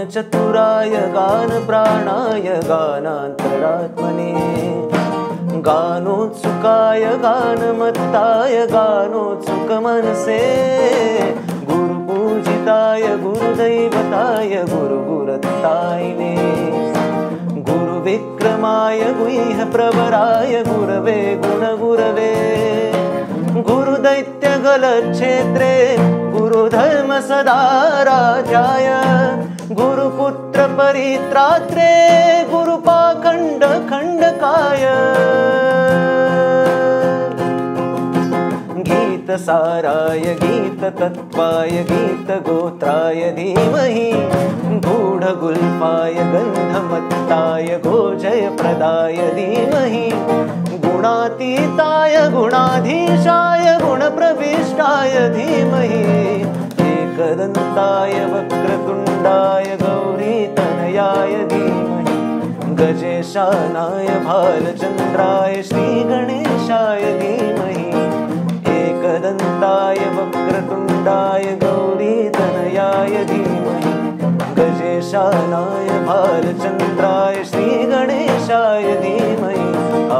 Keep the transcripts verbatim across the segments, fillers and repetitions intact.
चतुराय गान प्राणाय गानान्तरात्मने गानोत्सुकाय गानमत्ताय गानोत्सुकमनसे गुरुपूजिताय गुरुदैवताय गुरुगुरत्तायिने गुरुविक्रमाय गुह्यप्रवराय गुरवे गुणगुरवे गुरुदैत्यगलक्षेत्रे गुरुधर्म सदाराध्याय गुरुपुत्र परित्रात्रे गुरुपाखण्ड खण्डकाय गीतसाराय गीततत्त्वाय गीतगोत्राय धीमहि गूढगुल्फाय गन्धमत्ताय गोजयप्रदाय धीमहि गुणातीताय गुणाधीशाय गुणप्रविष्टाय धीमहि एकदन्ताय वक्रतुण्डाय गौरीतनयाय धीमहि गजेशानाय भालचन्द्राय श्रीगणेशाय धीमहि एकदन्ताय वक्रतुण्डाय गौरीतनयाय धीमहि गजेशानाय भालचन्द्राय श्रीगणेशाय धीमहि आ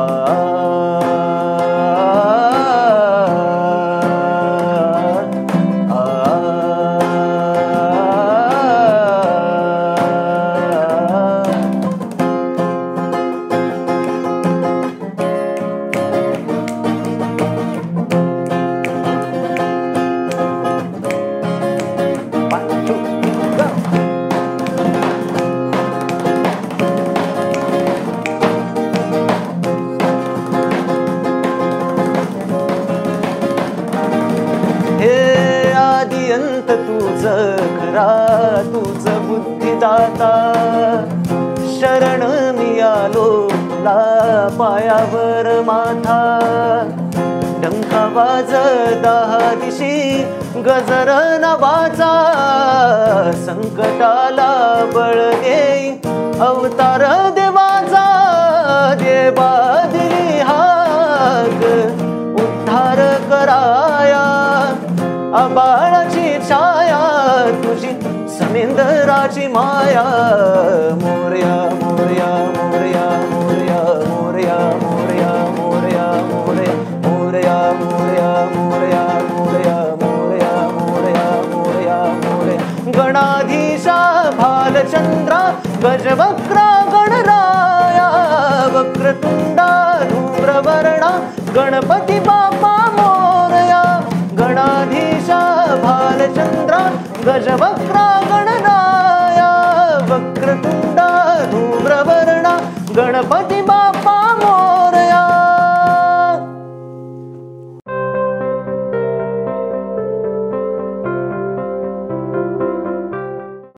तूच बुद्धिदाता शरण मी आलो तुला पायावर माथा डंका वाज दहा दिशी गजर नवाचा संकटाला बळ देई अवतार देवाचा देवा दिली हाक उद्धार कराया आबाळाची छाया तुझी समेंदराची माया मोरया मोरया मोरया मोरया मोरया मोरया मोरया मोरया मोरया मोरया मोरया मोरया मोरया मोरया मोरया मोरया गणाधीशा भालचंद्रा गजवक्रा गणराया वक्रतुंडा धूम्रवर्णा गणपती बाप्पा मोरया गणाधीशा भालचंद्रा गजवक्रा गणराया वक्रतुंडा धूम्रवर्णा गणपती बाप्पा